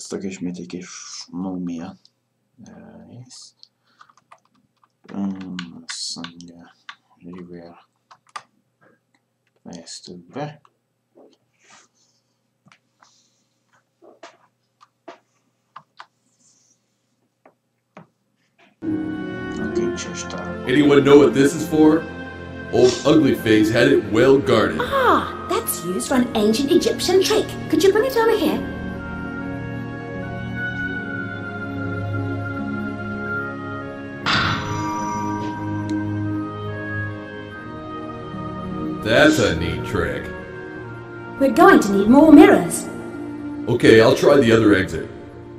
Sziasztok, ismét egy kis múmia rész. Azt mondja, River fejeztük be. A kincses tár. Anyone know what this is for? Old Uglyface had it well guarded. Ah, that's used for an ancient Egyptian trick. Could you bring it over here? That's a neat trick. We're going to need more mirrors. Okay, I'll try the other exit.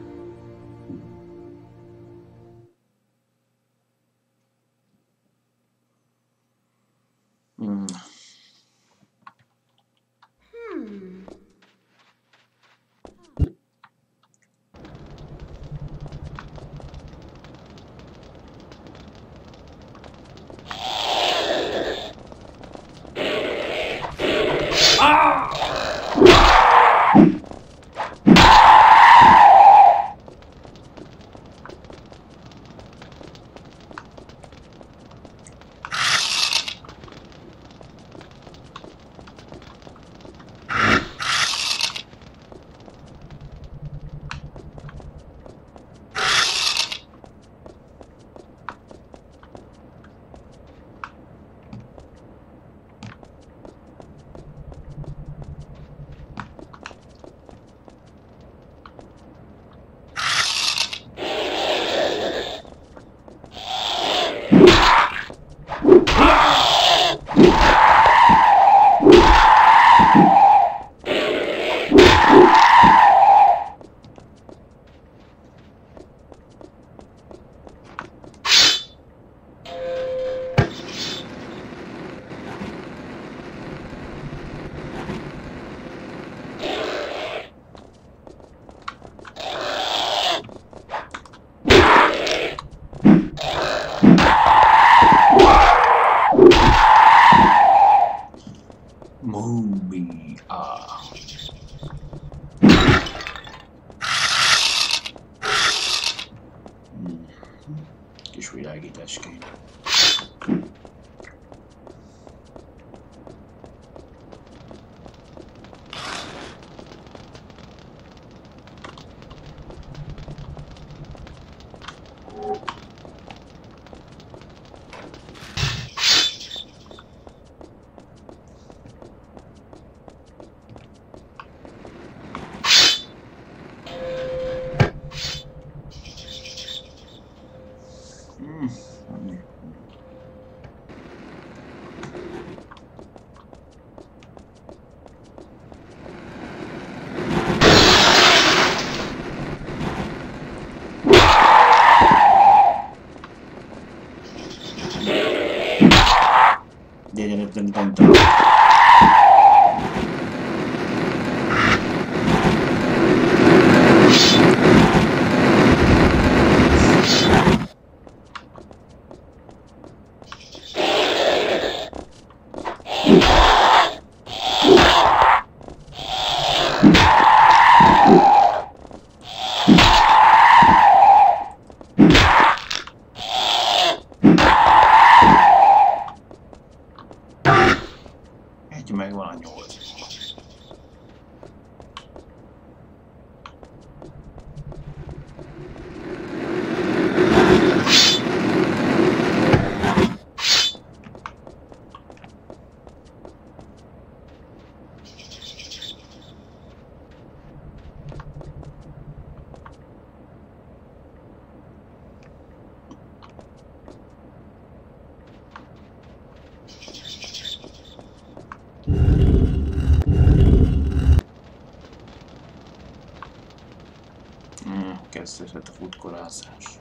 Kis világítás kéne. Megvan a 8. Kezdődhet a futkorázás.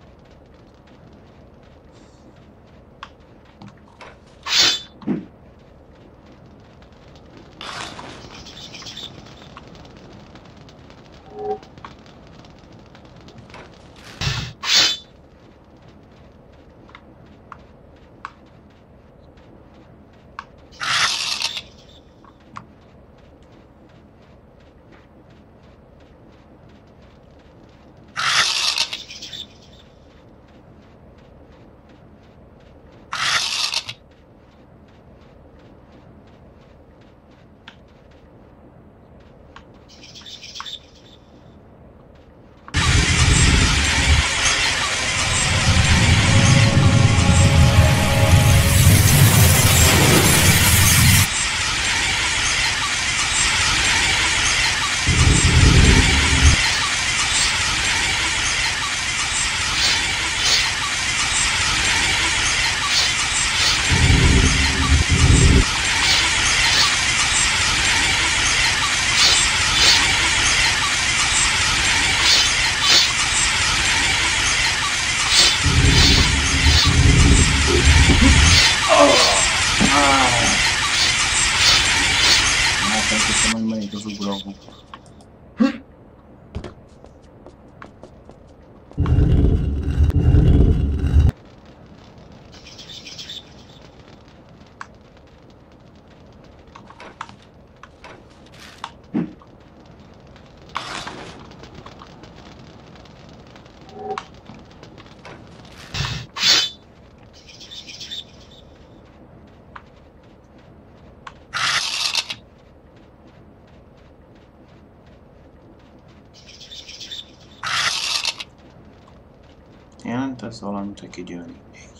Ez valamit, hogy kigyőni.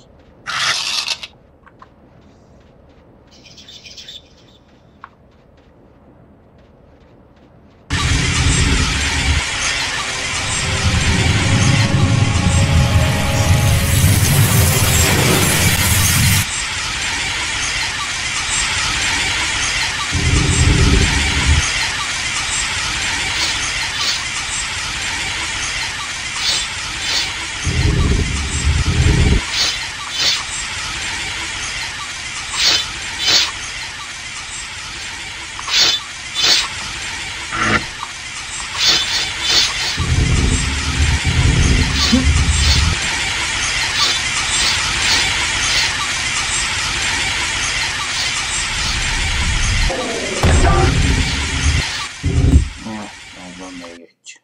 Van még egy.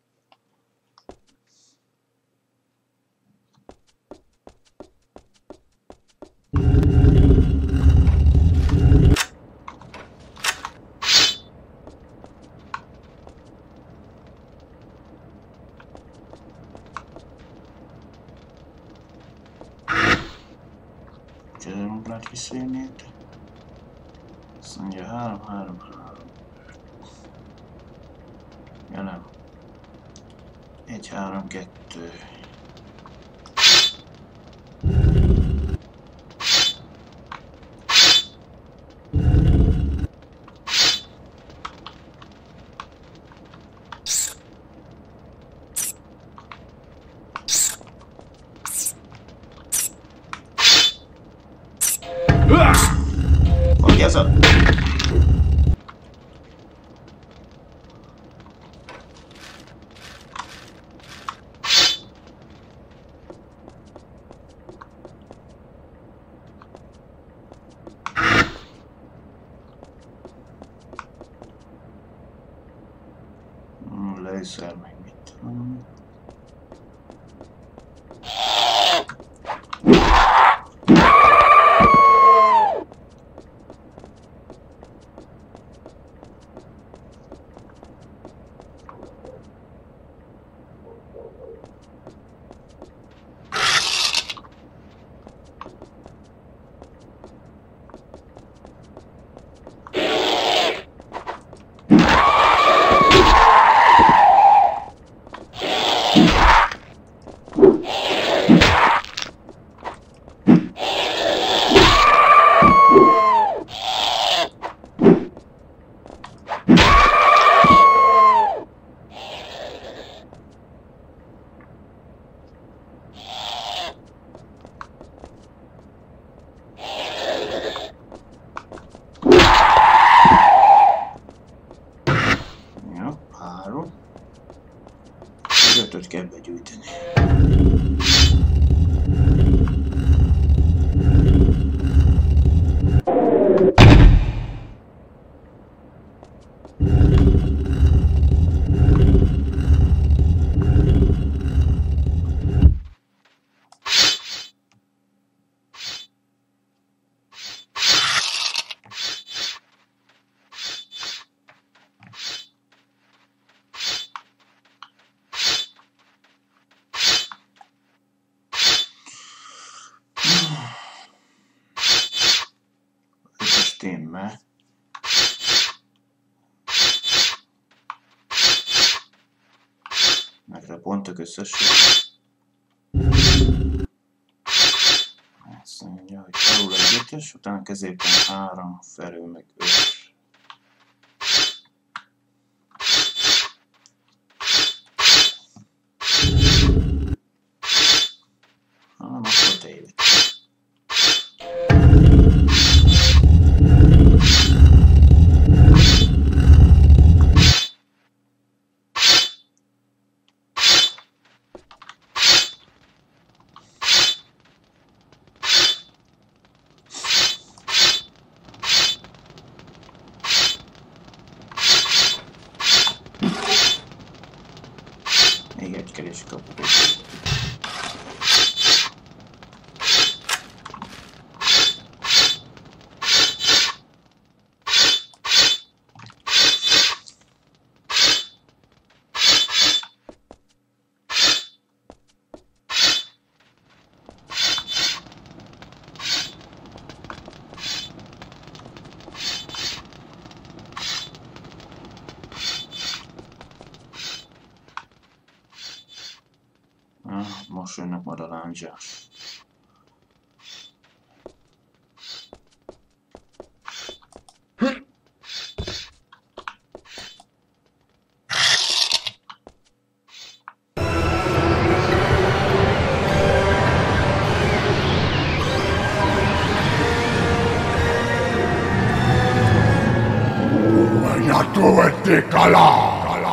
Nem lehet visszajönni itt. Azt mondja 3, 3, 3. Ja nem. 1, 3, 2. Hogy ez a... Laser meg mit tudom. Ötöt kell begyűjteni. Stimmel. Meg a pontok összessége. Azt mondja, hogy alul egy 5-ös, utána középen 3, felül meg 5. Akkor tévedtem. Még egy kerés kapok. Most jönnek majd a láncsák. Tuette kala!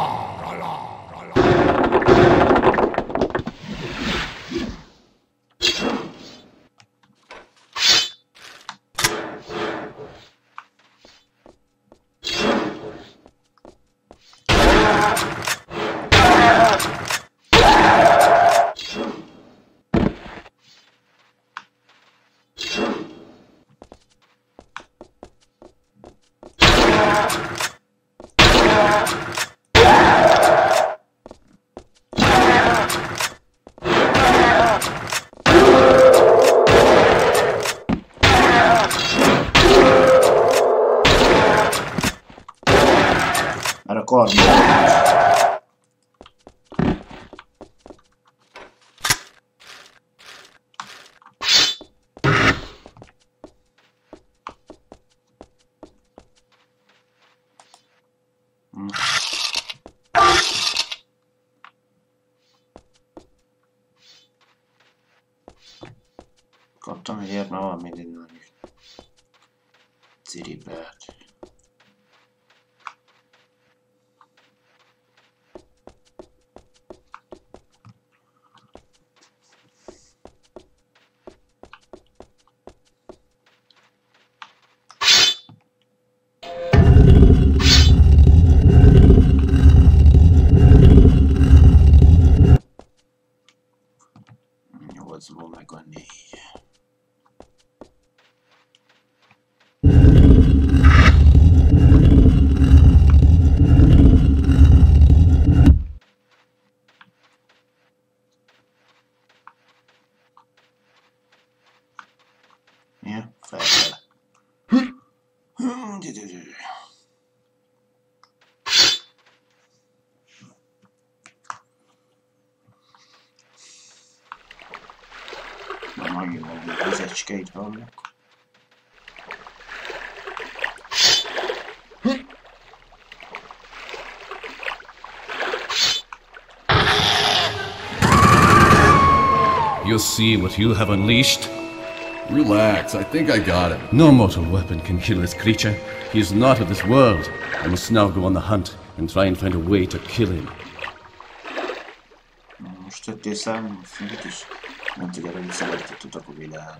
Már a karmai. Kaptam egy ilyet, már van mindig nagy ciribelt. Nyolcból meg a 4. Ja, felfele. Na, nagyon jó, vizecskeit hallok. You'll see what you have unleashed. Relax, I think I got him. No mortal weapon can kill this creature. He is not of this world. I must now go on the hunt and try and find a way to kill him. Most tettél számon, mit is? Nem tudja, hogy szeretett a világ.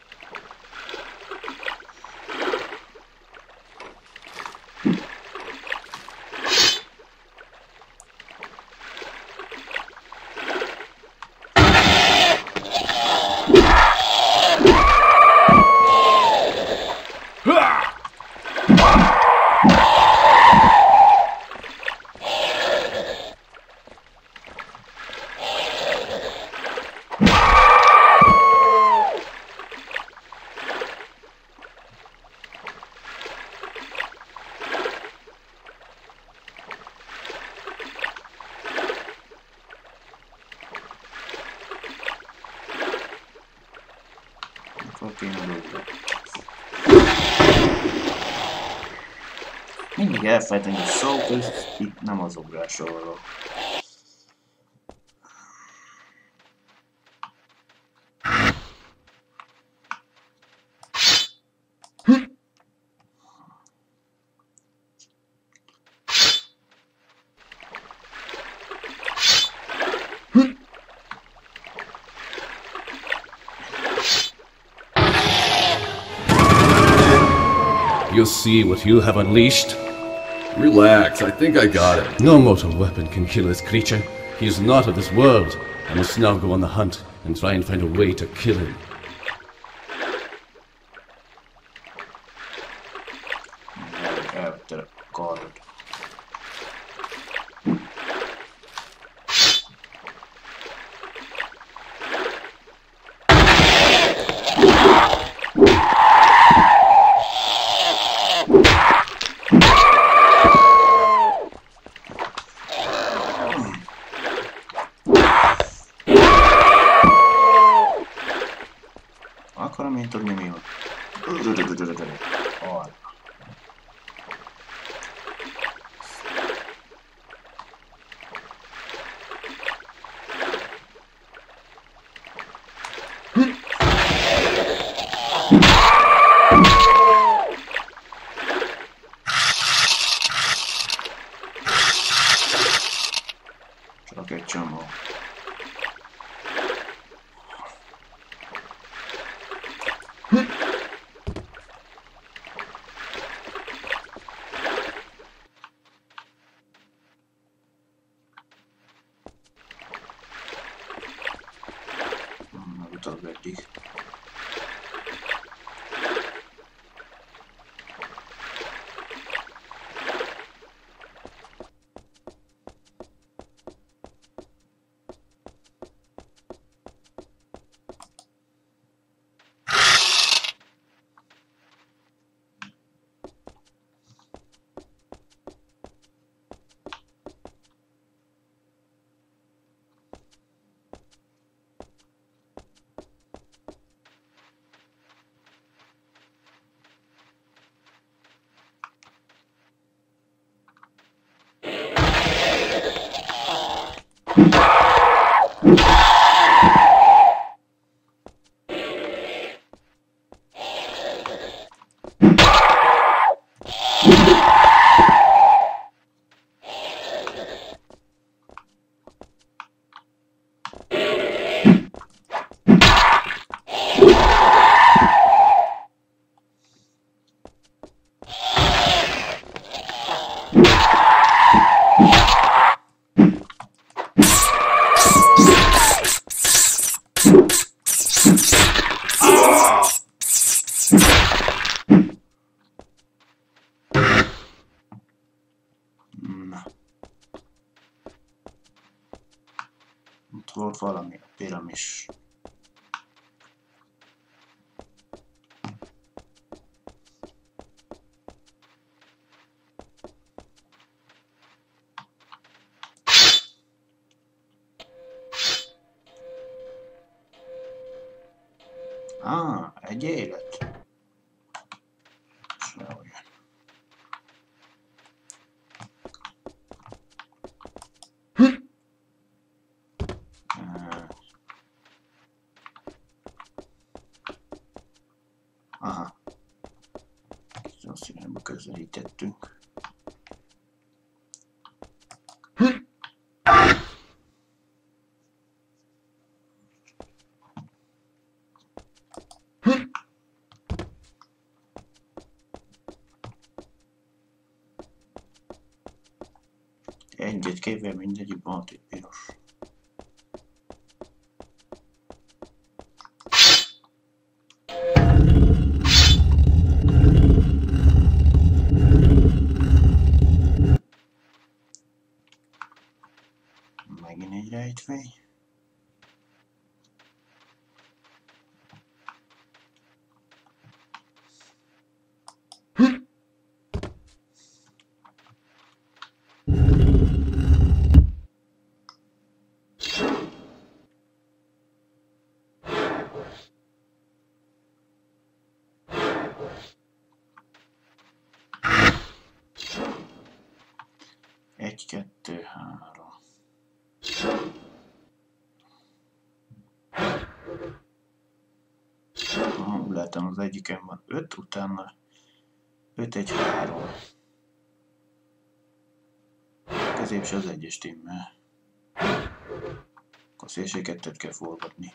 Akkor kéne dolgok. Mindig elfelejteni a szót, és itt nem az ugrásról. You'll see what you have unleashed. Relax, I think I got him. No mortal weapon can kill this creature. He is not of this world. I must now go on the hunt and try and find a way to kill him. Elvette a karod. Akarom én tudni, mi van. Arra. Csak egy csomó. Megutalok eddig. Itt volt valami a piramis. Egy élet. Sehogyan. Aha. Rossz irányba közelítettünk. Egyet kével mindegyik volt egy piros. Megint egy rejtvény. Egy, kettő, három. Látom, az egyiken van 5, utána 5, 1, 3. Középső az egyes timmel. Akkor szélső kettőt kell forgatni.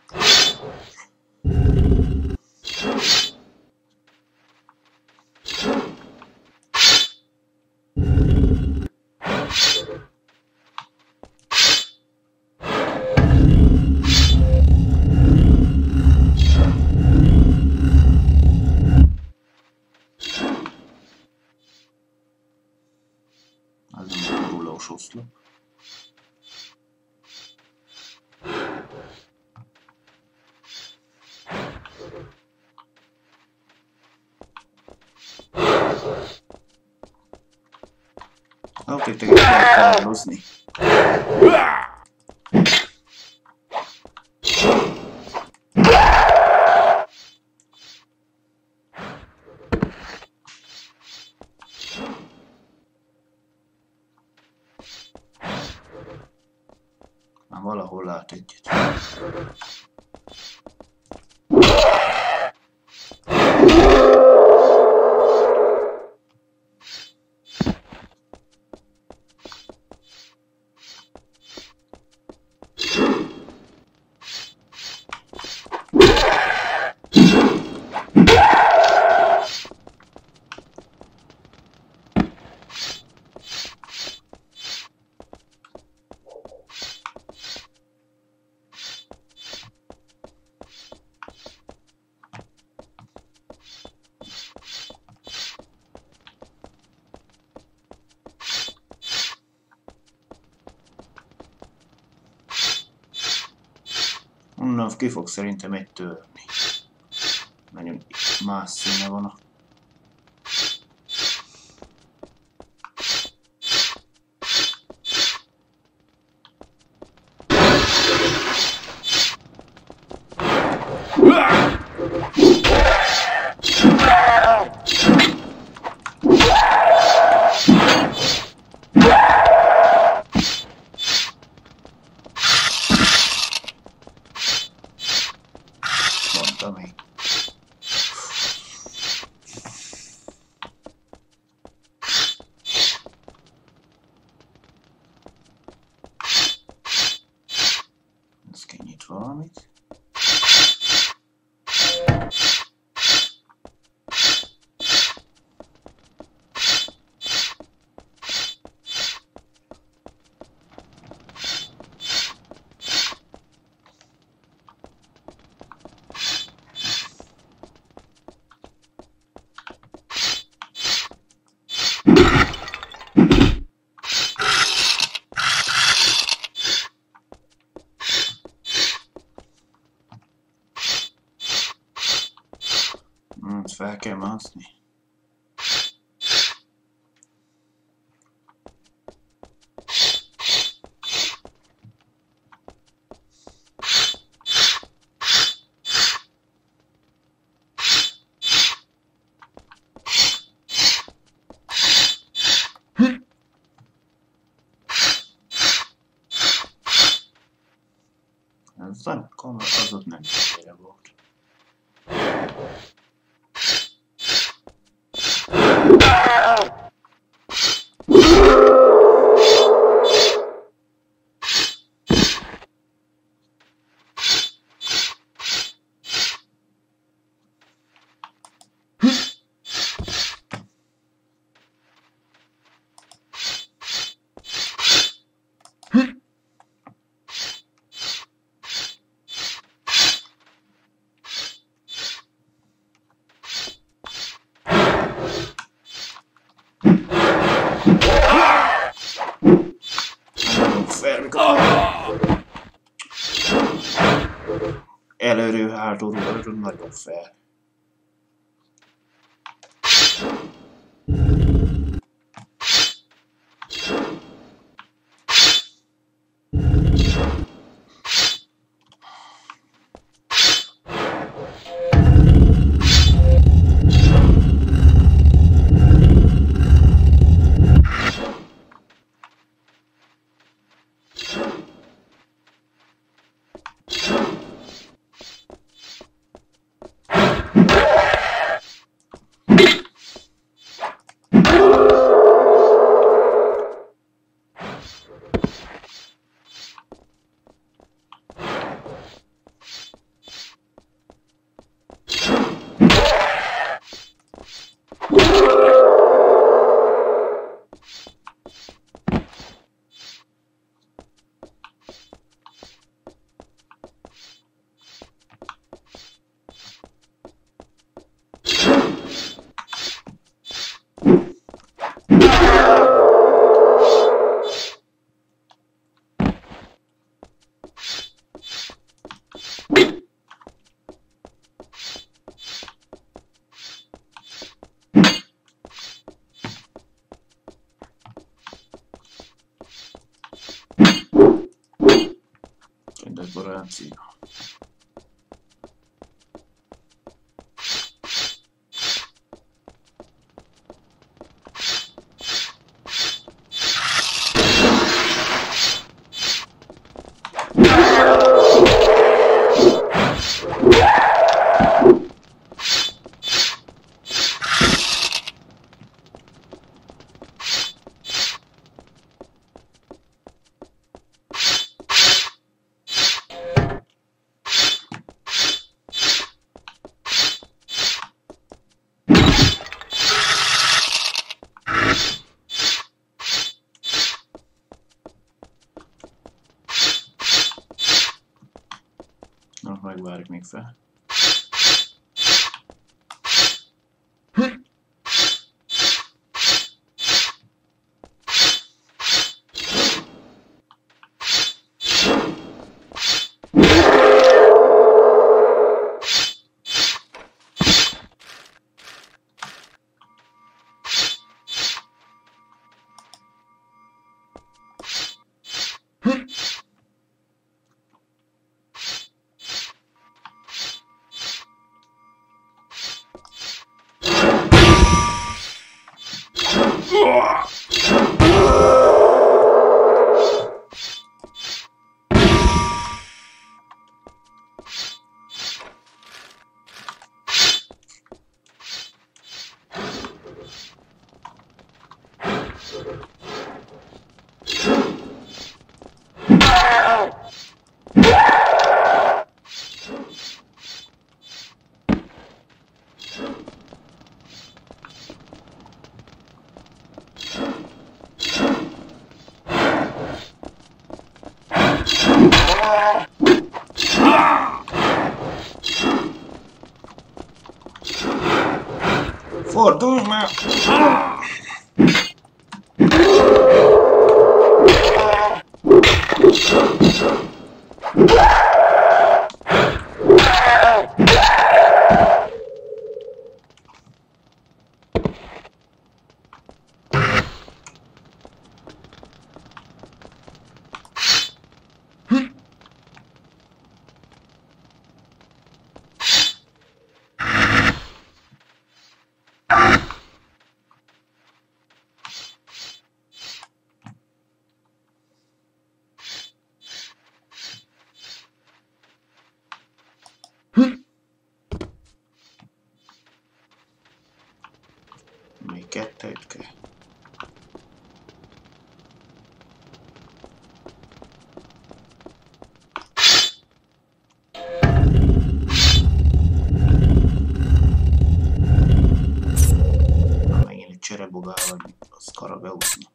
Oszlop. Tényleg lehet hozni. valahol lát egyet. Onnan ki fog szerintem egy törni. Nagyon más színe van a... Mondtam én. Ez kinyit valamit. Fel kell mászni. Ez nem komoly, az ott nem is volt. Előről, hátulról, nagyon fel. Decoracja. Na, megvárjuk még fel. Fordulj már! Még kettőt kell. Megint egy cserebogál, vagy az Karabeuszni.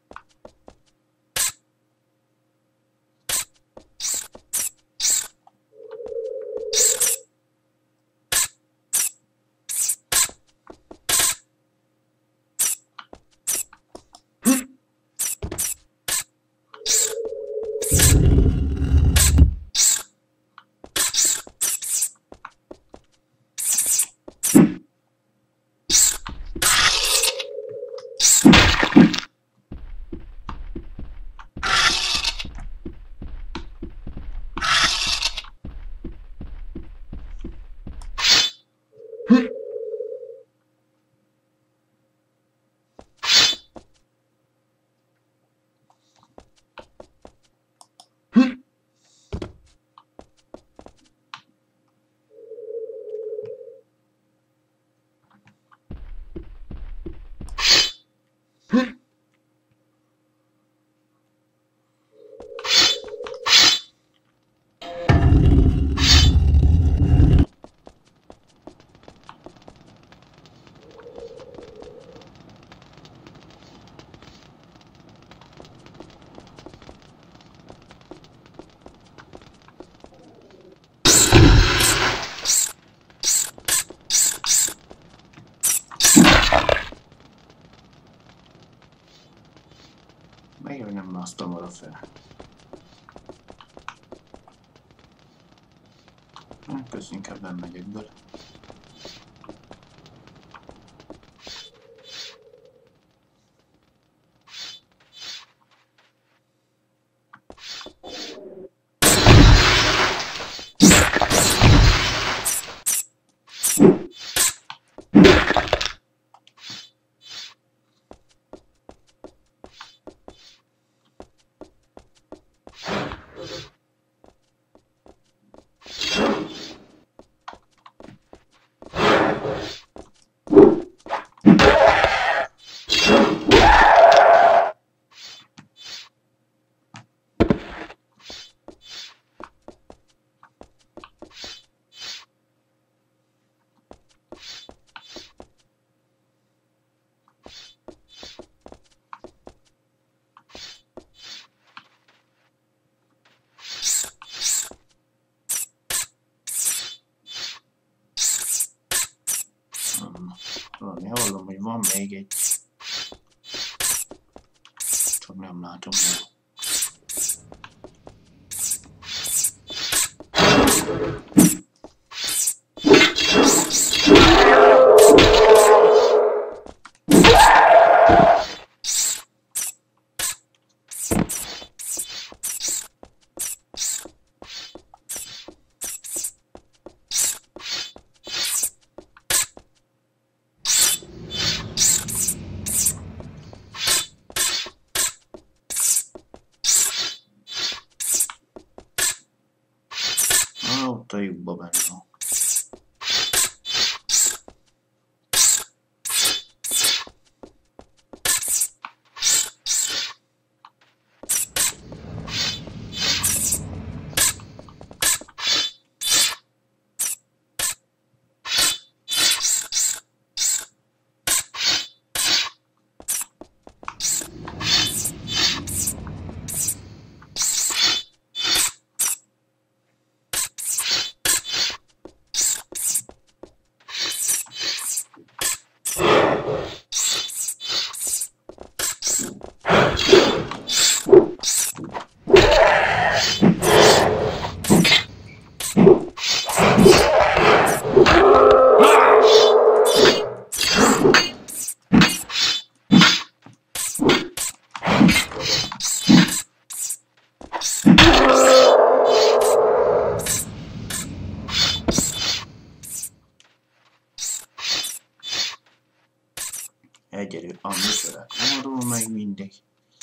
Megint nem másztam arra fel. Kösz, inkább nem megyek bele. Valami hallom, hogy van még egy. Csak nem látom el. Ott a lyukba benne van. Egyedül a műsorát nem meg mindig.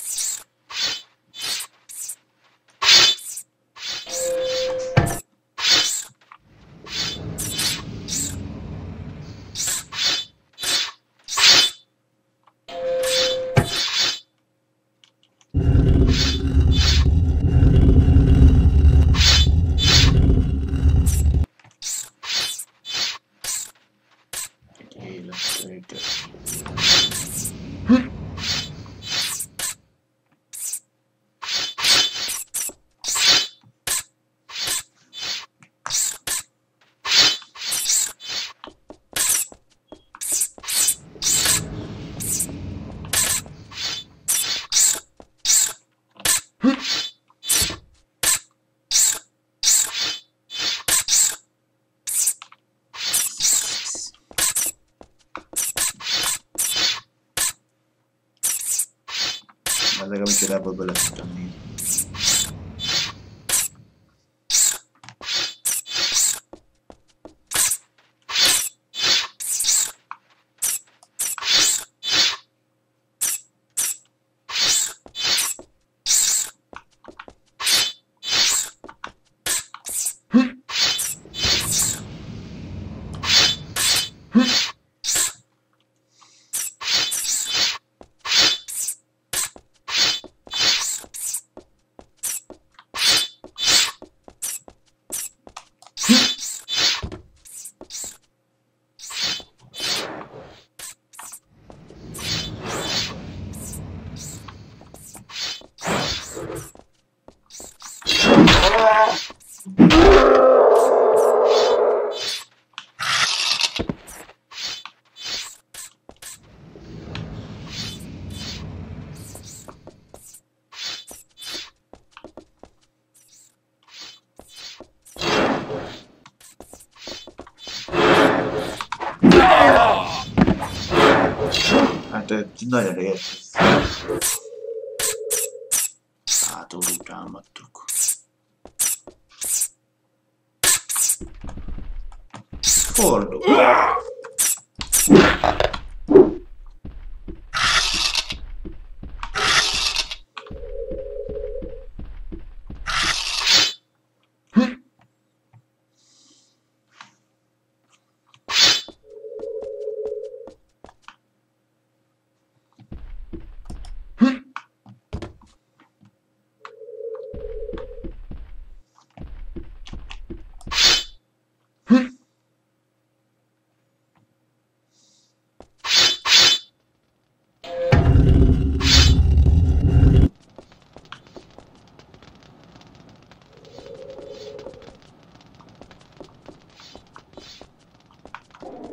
Ezek, amikor ebből bele tudtam nézni. Hát nagyon érdekes. Hátulról támadtuk. Fordul.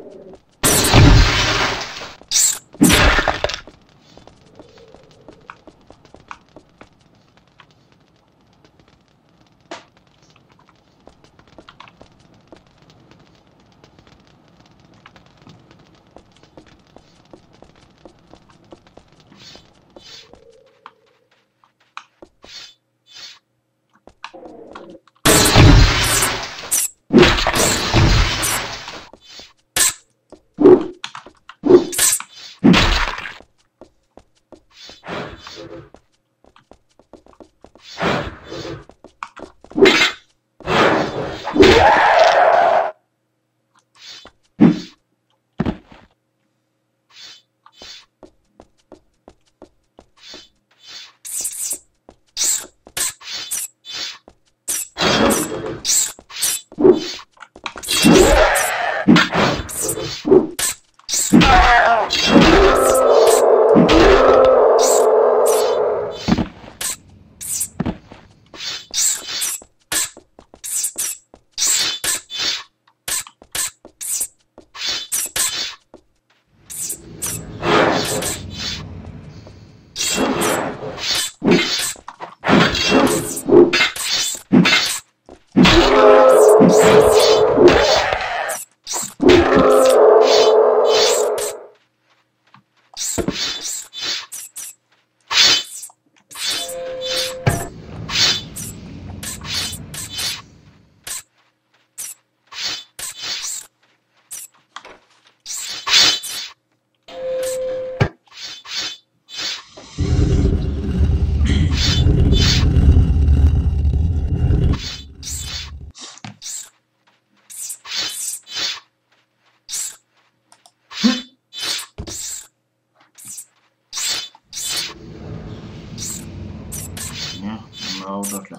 oudert le.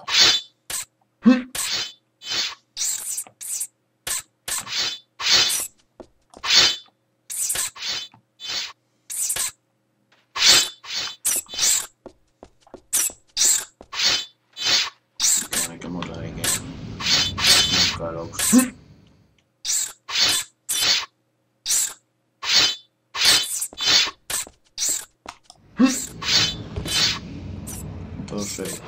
Kijk, ik moet rijden. Carlos. Entonces.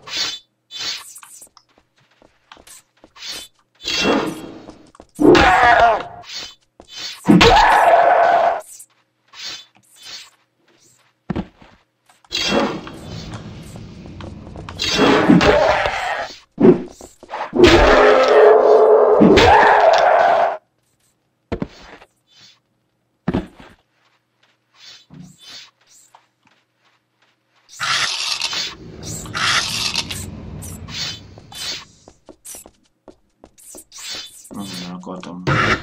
Kotom.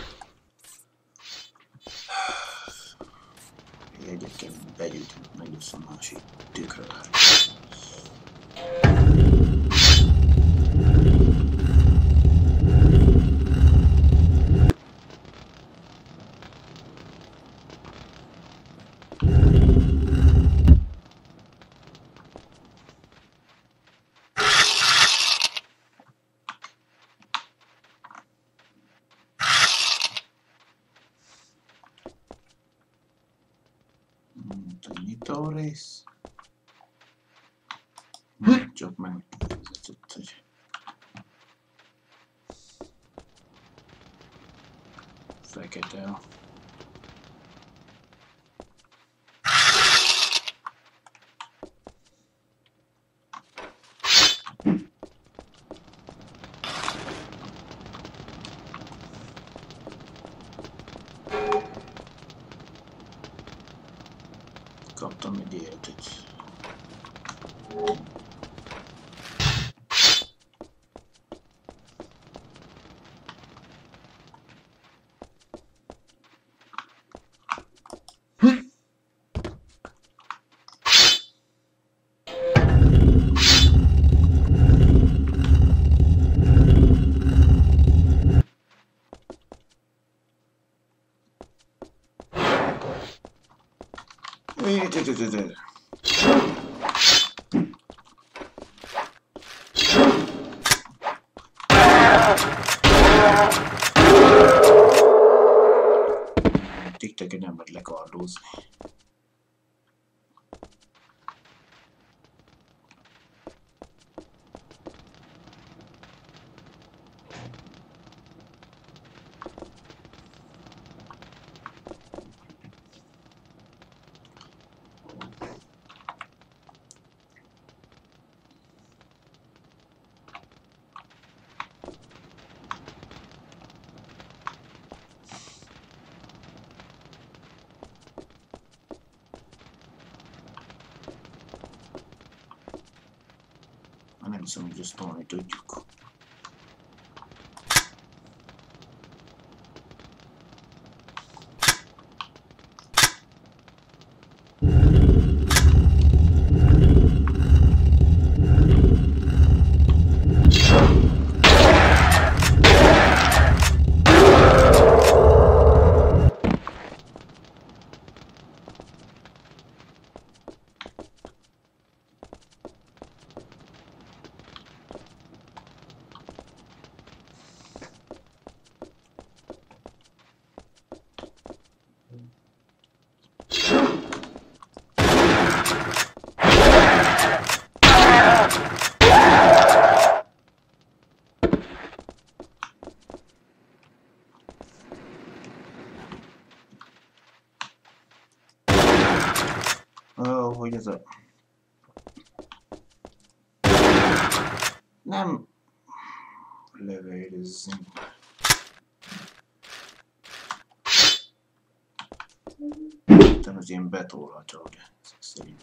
Egyébként begyűjtünk, megjössz a másik tükrövel. Monitores. Csak megnézett, hogy fekete. Kaptam egy életet. titeket nem lehet lekardózni. Nem hiszem, hogy ezt tolni tudjuk. Hogy ez a... Nem... Levelezzünk. Nem az ilyen betolható, de ezek szerint.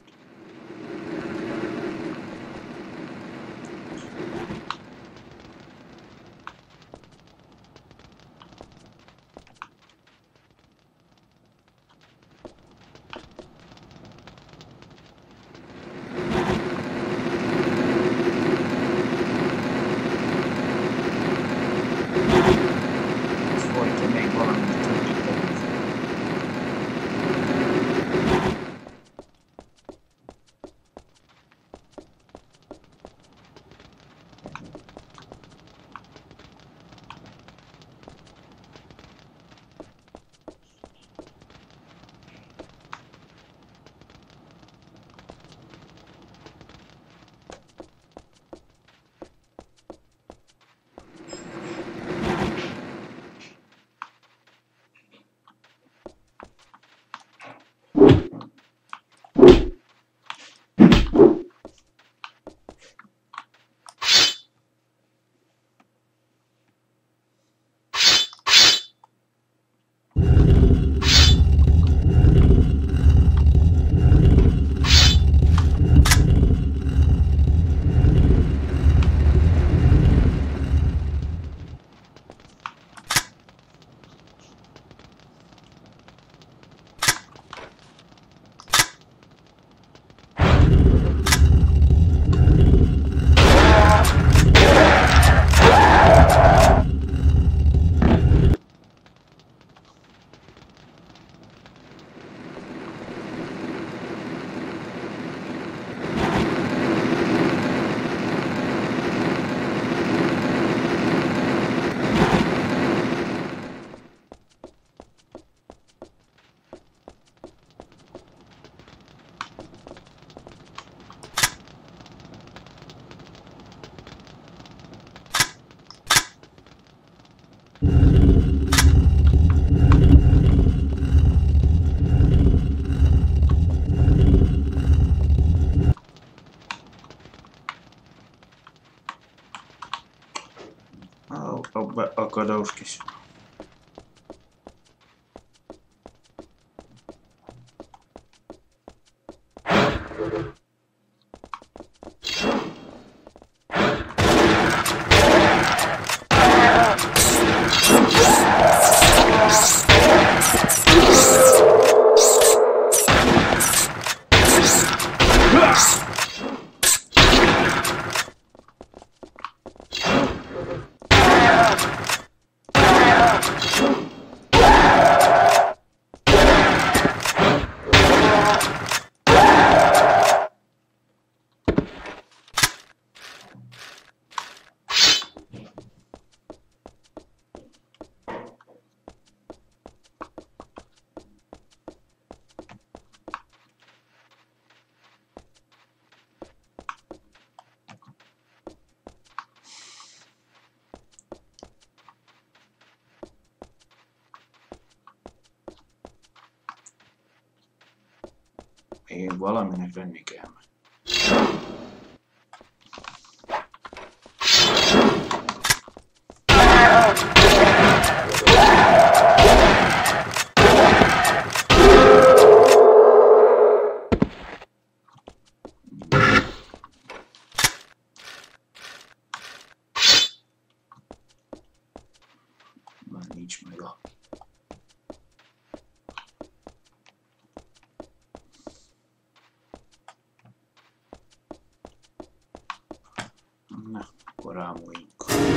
Akadós kis. Én valaminek lenni kell. Már nincs meg a... Na, akkor ámuljunk.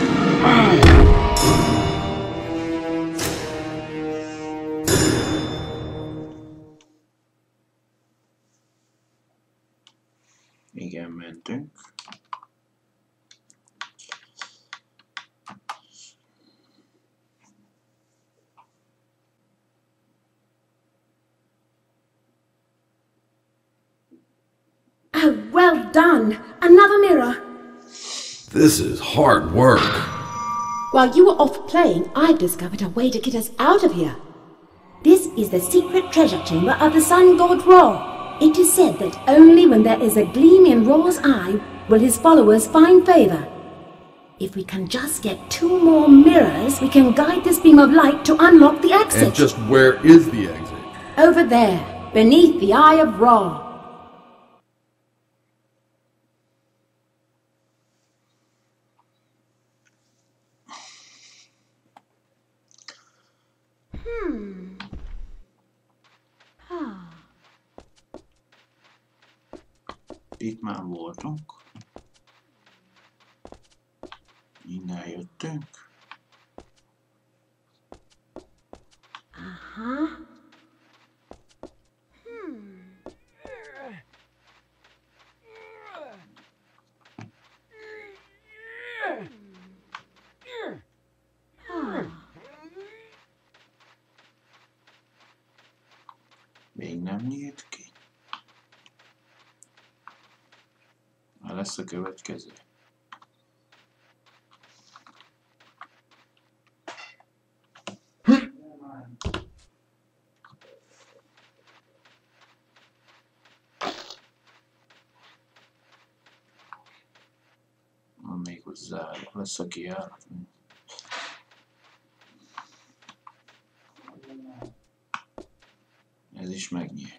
Igen, mentünk. Oh, well done! Another mirror! This is hard work. While you were off playing, I discovered a way to get us out of here. This is the secret treasure chamber of the sun god Ra. It is said that only when there is a gleam in Ra's eye will his followers find favor. If we can just get 2 more mirrors, we can guide this beam of light to unlock the exit. And just where is the exit? Over there, beneath the eye of Ra. Itt már voltunk. Innen jöttünk. Aha. Még nem nyílt ki. Ha lesz a következő. Van még hozzá, lesz a kijárat. Ez is megnyílt.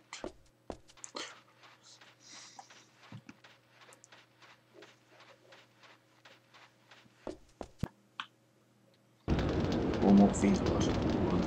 Homokvízban volt.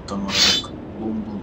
atau merebut bumbu.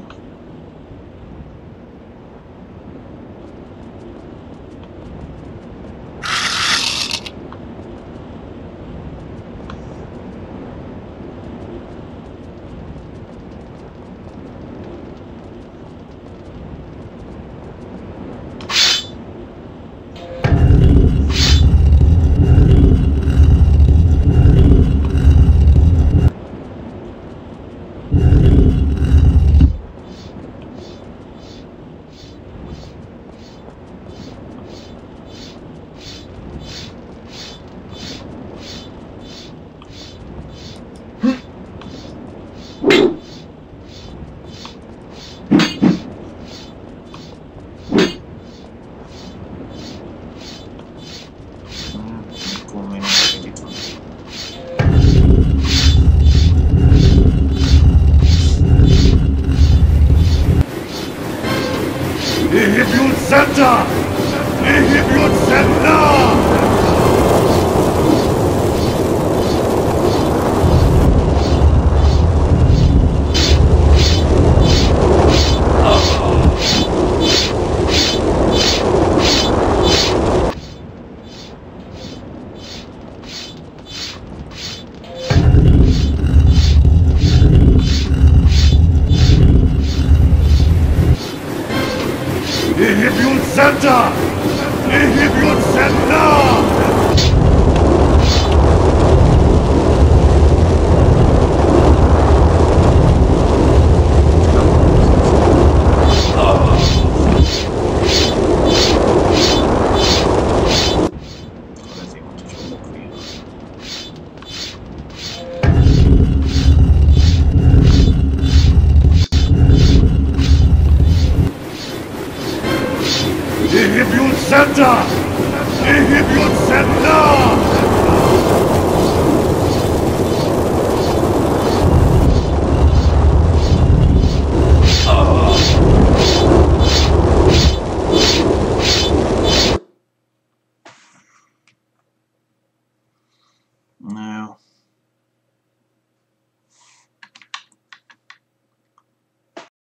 Nihibut Center! Nihibut Center! Nihibut Center! Nihibut Center!